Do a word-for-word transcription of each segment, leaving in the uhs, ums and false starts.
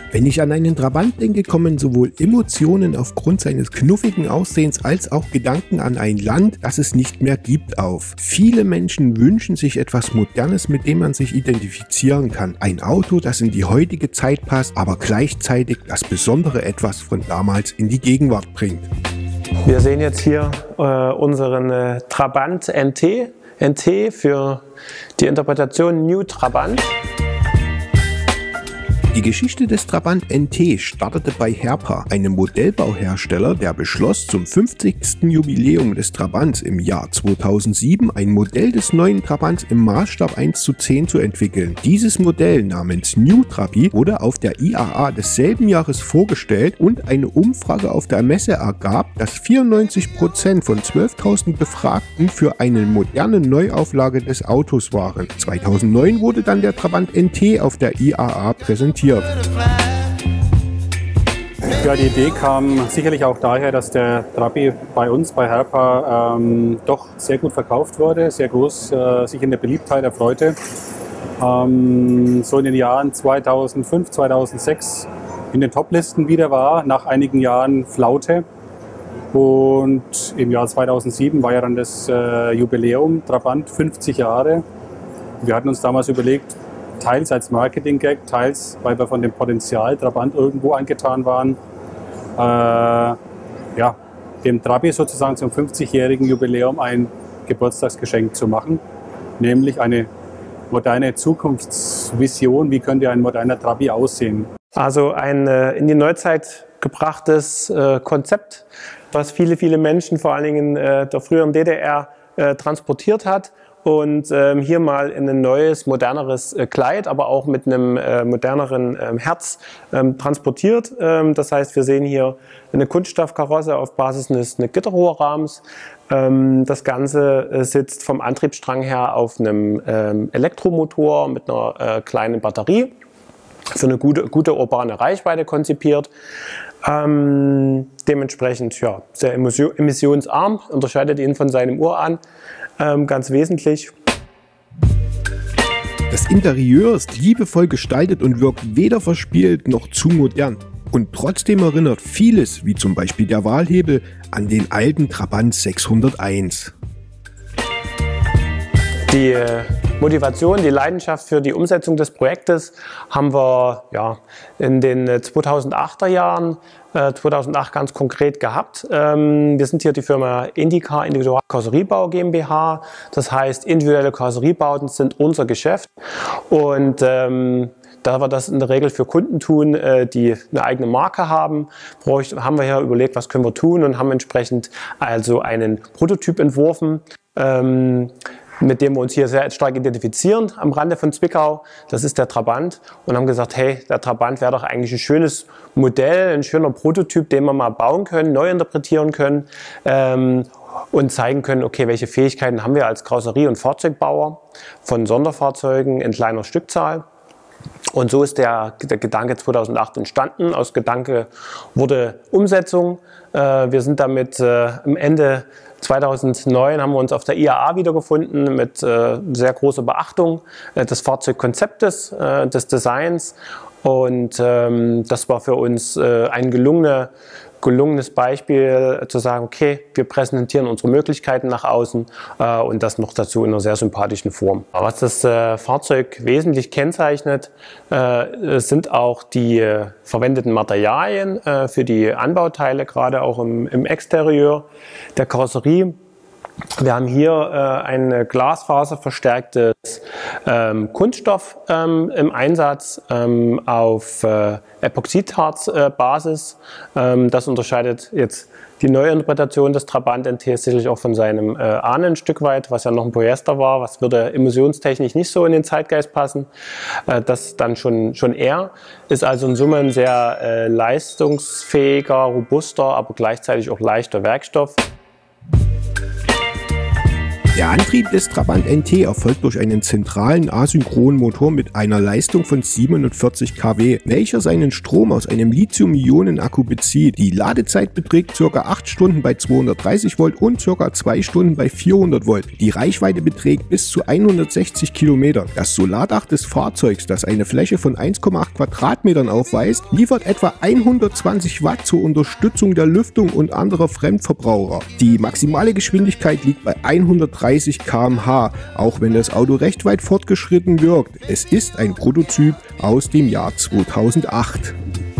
Wenn ich an einen Trabant denke, kommen sowohl Emotionen aufgrund seines knuffigen Aussehens als auch Gedanken an ein Land, das es nicht mehr gibt, auf. Viele Menschen wünschen sich etwas Modernes, mit dem man sich identifizieren kann. Ein Auto, das in die heutige Zeit passt, aber gleichzeitig das besondere Etwas von damals in die Gegenwart bringt. Wir sehen jetzt hier äh, unseren äh, Trabant N T. N T für die Interpretation New Trabant. Die Geschichte des Trabant N T startete bei Herpa, einem Modellbauhersteller, der beschloss, zum fünfzigsten Jubiläum des Trabants im Jahr zweitausendsieben ein Modell des neuen Trabants im Maßstab eins zu zehn zu entwickeln. Dieses Modell namens New Trabi wurde auf der I A A desselben Jahres vorgestellt und eine Umfrage auf der Messe ergab, dass vierundneunzig Prozent von zwölftausend Befragten für eine moderne Neuauflage des Autos waren. zweitausendneun wurde dann der Trabant N T auf der I A A präsentiert. Ja, die Idee kam sicherlich auch daher, dass der Trabi bei uns, bei Herpa, ähm, doch sehr gut verkauft wurde, sehr groß äh, sich in der Beliebtheit erfreute. Ähm, so in den Jahren zweitausendfünf, zweitausendsechs in den Toplisten wieder war, nach einigen Jahren Flaute. Und im Jahr zweitausendsieben war ja dann das äh, Jubiläum Trabant, fünfzig Jahre. Wir hatten uns damals überlegt, teils als Marketing-Gag, teils, weil wir von dem Potenzial Trabant irgendwo angetan waren, äh, ja, dem Trabi sozusagen zum fünfzigjährigen Jubiläum ein Geburtstagsgeschenk zu machen, nämlich eine moderne Zukunftsvision, wie könnte ein moderner Trabi aussehen. Also ein äh, in die Neuzeit gebrachtes äh, Konzept, was viele, viele Menschen, vor allen Dingen äh, der früheren D D R, äh, transportiert hat. Und ähm, hier mal in ein neues, moderneres äh, Kleid, aber auch mit einem äh, moderneren ähm, Herz ähm, transportiert. Ähm, das heißt, wir sehen hier eine Kunststoffkarosse auf Basis eines, eines Gitterrohrrahmens. Ähm, das Ganze äh, sitzt vom Antriebsstrang her auf einem ähm, Elektromotor mit einer äh, kleinen Batterie, für eine gute, gute urbane Reichweite konzipiert. Ähm, dementsprechend ja, sehr emissionsarm, unterscheidet ihn von seinem Uran. Ähm, ganz wesentlich. Das Interieur ist liebevoll gestaltet und wirkt weder verspielt noch zu modern. Und trotzdem erinnert vieles, wie zum Beispiel der Wahlhebel, an den alten Trabant sechshunderteins. Die Motivation, die Leidenschaft für die Umsetzung des Projektes haben wir ja, in den zweitausendachter Jahren, äh, zweitausendacht ganz konkret gehabt. Ähm, wir sind hier die Firma Indica Individual Karosseriebau GmbH. Das heißt, individuelle Karosseriebauten sind unser Geschäft. Und ähm, da wir das in der Regel für Kunden tun, äh, die eine eigene Marke haben, haben wir hier überlegt, was können wir tun, und haben entsprechend also einen Prototyp entworfen, ähm, mit dem wir uns hier sehr stark identifizieren am Rande von Zwickau. Das ist der Trabant, und haben gesagt, hey, der Trabant wäre doch eigentlich ein schönes Modell, ein schöner Prototyp, den wir mal bauen können, neu interpretieren können ähm, und zeigen können, okay, welche Fähigkeiten haben wir als Karosserie- und Fahrzeugbauer von Sonderfahrzeugen in kleiner Stückzahl. Und so ist der, der Gedanke zweitausendacht entstanden. Aus Gedanke wurde Umsetzung. Äh, wir sind damit äh, am Ende zweitausendneun haben wir uns auf der I A A wiedergefunden mit äh, sehr großer Beachtung äh, des Fahrzeugkonzeptes, äh, des Designs, und ähm, das war für uns äh, ein gelungene, gelungenes Beispiel, äh, zu sagen, okay, wir präsentieren unsere Möglichkeiten nach außen äh, und das noch dazu in einer sehr sympathischen Form. Was das äh, Fahrzeug wesentlich kennzeichnet, äh, sind auch die äh, verwendeten Materialien äh, für die Anbauteile, gerade auch im, im Exterieur der Karosserie. Wir haben hier äh, ein glasfaserverstärktes ähm, Kunststoff ähm, im Einsatz ähm, auf äh, Epoxidharz-Basis. Ähm, das unterscheidet jetzt die neue Interpretation des Trabant N T sicherlich auch von seinem äh, Ahnen ein Stück weit, was ja noch ein Polyester war, was würde emissionstechnisch nicht so in den Zeitgeist passen. Äh, das dann schon, schon eher. Ist also in Summe ein sehr äh, leistungsfähiger, robuster, aber gleichzeitig auch leichter Werkstoff. Der Antrieb des Trabant N T erfolgt durch einen zentralen asynchronen Motor mit einer Leistung von siebenundvierzig Kilowatt, welcher seinen Strom aus einem Lithium-Ionen-Akku bezieht. Die Ladezeit beträgt ca. acht Stunden bei zweihundertdreißig Volt und ca. zwei Stunden bei vierhundert Volt. Die Reichweite beträgt bis zu hundertsechzig Kilometer. Das Solardach des Fahrzeugs, das eine Fläche von eins Komma acht Quadratmetern aufweist, liefert etwa hundertzwanzig Watt zur Unterstützung der Lüftung und anderer Fremdverbraucher. Die maximale Geschwindigkeit liegt bei hundertdreißig Kilometer pro Stunde, auch wenn das Auto recht weit fortgeschritten wirkt. Es ist ein Prototyp aus dem Jahr zweitausendacht.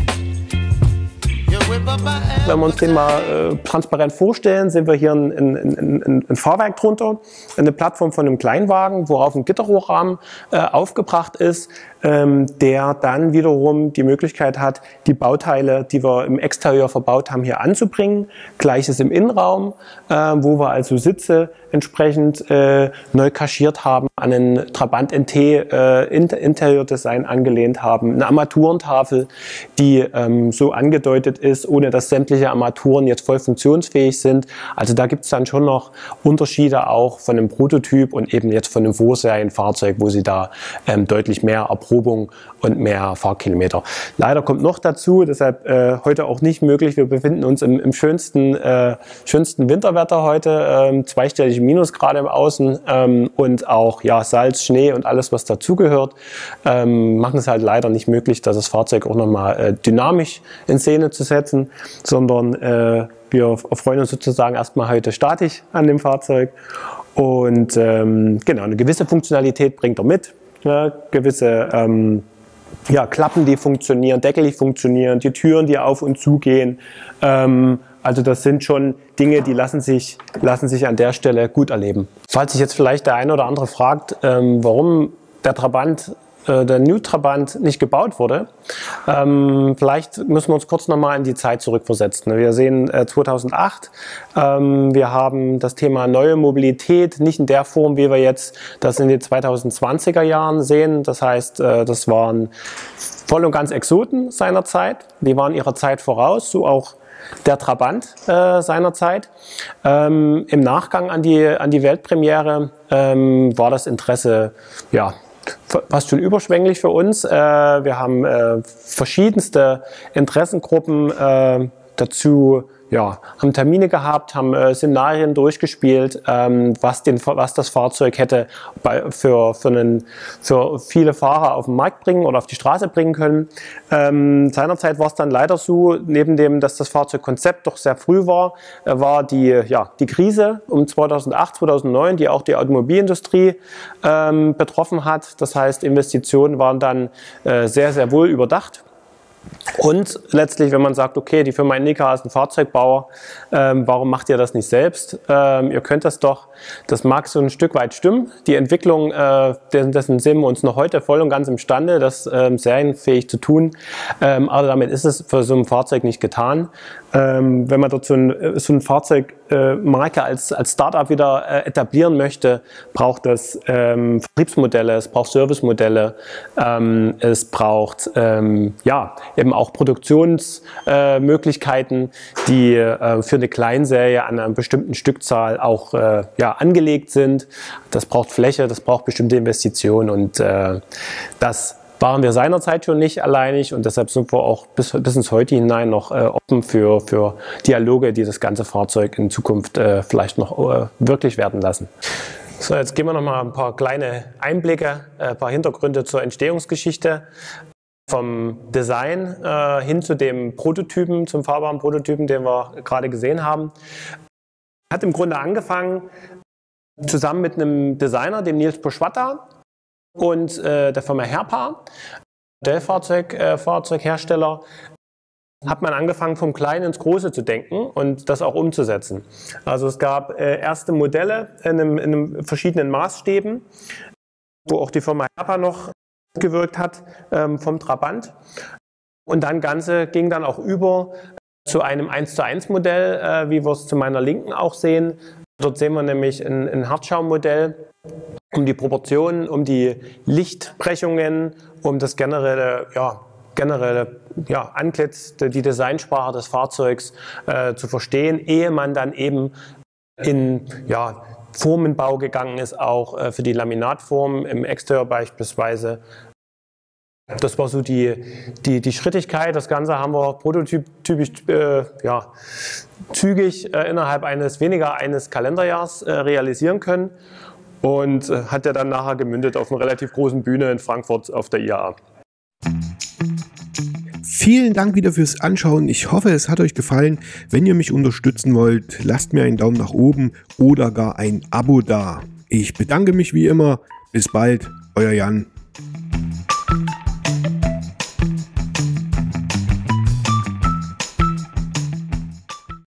Wenn wir uns den mal äh, transparent vorstellen, sehen wir hier ein, ein, ein, ein Fahrwerk drunter, eine Plattform von einem Kleinwagen, worauf ein Gitterrohrrahmen äh, aufgebracht ist, ähm, der dann wiederum die Möglichkeit hat, die Bauteile, die wir im Exterieur verbaut haben, hier anzubringen. Gleiches im Innenraum, äh, wo wir also Sitze entsprechend äh, neu kaschiert haben, an einen Trabant N T äh, Interior Design angelehnt haben, eine Armaturentafel, die ähm, so angedeutet ist, ohne dass sämtliche Armaturen jetzt voll funktionsfähig sind. Also da gibt es dann schon noch Unterschiede auch von einem Prototyp und eben jetzt von einem Vorserienfahrzeug, wo sie da ähm, deutlich mehr Erprobung und mehr Fahrkilometer. Leider kommt noch dazu, deshalb äh, heute auch nicht möglich. Wir befinden uns im, im schönsten, äh, schönsten Winterwetter heute, ähm, zweistellige Minusgrade im Außen ähm, und auch ja, Salz, Schnee und alles, was dazugehört, ähm, machen es halt leider nicht möglich, dass das Fahrzeug auch nochmal äh, dynamisch in Szene zu setzen, sondern äh, wir erfreuen uns sozusagen erstmal heute statisch an dem Fahrzeug. Und ähm, genau, eine gewisse Funktionalität bringt er mit, ja, gewisse ähm, ja, Klappen, die funktionieren, Deckel, die funktionieren, die Türen, die auf und zu gehen. Ähm, also das sind schon Dinge, die lassen sich, lassen sich an der Stelle gut erleben. Falls sich jetzt vielleicht der eine oder andere fragt, ähm, warum der Trabant, äh, der New Trabant nicht gebaut wurde, ähm, vielleicht müssen wir uns kurz nochmal in die Zeit zurückversetzen. Wir sehen äh, zweitausendacht, ähm, wir haben das Thema neue Mobilität nicht in der Form, wie wir jetzt das in den zweitausendzwanziger Jahren sehen. Das heißt, äh, das waren voll und ganz Exoten seiner Zeit. Die waren ihrer Zeit voraus, so auch der Trabant äh, seinerzeit. Ähm, Im Nachgang an die, an die Weltpremiere ähm, war das Interesse ja, fast schon überschwänglich für uns. Äh, wir haben äh, verschiedenste Interessengruppen äh, dazu, ja, haben Termine gehabt, haben äh, Szenarien durchgespielt, ähm, was, den, was das Fahrzeug hätte bei, für, für, einen, für viele Fahrer auf den Markt bringen oder auf die Straße bringen können. Ähm, seinerzeit war es dann leider so, neben dem, dass das Fahrzeugkonzept doch sehr früh war, äh, war die, ja, die Krise um zweitausendacht, zweitausendneun, die auch die Automobilindustrie ähm, betroffen hat. Das heißt, Investitionen waren dann äh, sehr, sehr wohl überdacht. Und letztlich, wenn man sagt, okay, die Firma Indica ist ein Fahrzeugbauer, ähm, warum macht ihr das nicht selbst? Ähm, ihr könnt das doch, das mag so ein Stück weit stimmen. Die Entwicklung, äh, dessen sehen wir uns noch heute voll und ganz imstande, das ähm, serienfähig zu tun. Ähm, aber damit ist es für so ein Fahrzeug nicht getan. Ähm, wenn man dort so ein, so ein Fahrzeugmarke äh, als, als Startup wieder äh, etablieren möchte, braucht es ähm, Vertriebsmodelle, es braucht Servicemodelle, ähm, es braucht ähm, ja, eben auch Produktionsmöglichkeiten, äh, die äh, für eine Kleinserie an einer bestimmten Stückzahl auch äh, ja, angelegt sind. Das braucht Fläche, das braucht bestimmte Investitionen und äh, das waren wir seinerzeit schon nicht alleinig und deshalb sind wir auch bis, bis ins Heute hinein noch äh, offen für, für Dialoge, die das ganze Fahrzeug in Zukunft äh, vielleicht noch äh, wirklich werden lassen. So, jetzt geben wir noch mal ein paar kleine Einblicke, äh, ein paar Hintergründe zur Entstehungsgeschichte. Vom Design äh, hin zu dem Prototypen, zum fahrbaren Prototypen, den wir gerade gesehen haben. Hat im Grunde angefangen zusammen mit einem Designer, dem Nils Poschwatta, und äh, der Firma Herpa, Modellfahrzeughersteller, äh, hat man angefangen, vom Kleinen ins Große zu denken und das auch umzusetzen. Also es gab äh, erste Modelle in, einem, in einem verschiedenen Maßstäben, wo auch die Firma Herpa noch gewirkt hat ähm, vom Trabant. Und dann Ganze ging dann auch über zu einem eins zu eins Modell, äh, wie wir es zu meiner Linken auch sehen. Dort sehen wir nämlich ein, ein Hartschaummodell, um die Proportionen, um die Lichtbrechungen, um das generelle, ja, generelle ja, Antlitz, die Designsprache des Fahrzeugs äh, zu verstehen, ehe man dann eben in ja, Formenbau gegangen ist, auch äh, für die Laminatform im Exterieur beispielsweise. Das war so die, die, die Schrittigkeit. Das Ganze haben wir prototypisch äh, ja, zügig äh, innerhalb eines weniger eines Kalenderjahrs äh, realisieren können und äh, hat ja dann nachher gemündet auf einer relativ großen Bühne in Frankfurt auf der I A A. Vielen Dank wieder fürs Anschauen. Ich hoffe, es hat euch gefallen. Wenn ihr mich unterstützen wollt, lasst mir einen Daumen nach oben oder gar ein Abo da. Ich bedanke mich wie immer. Bis bald, euer Jan.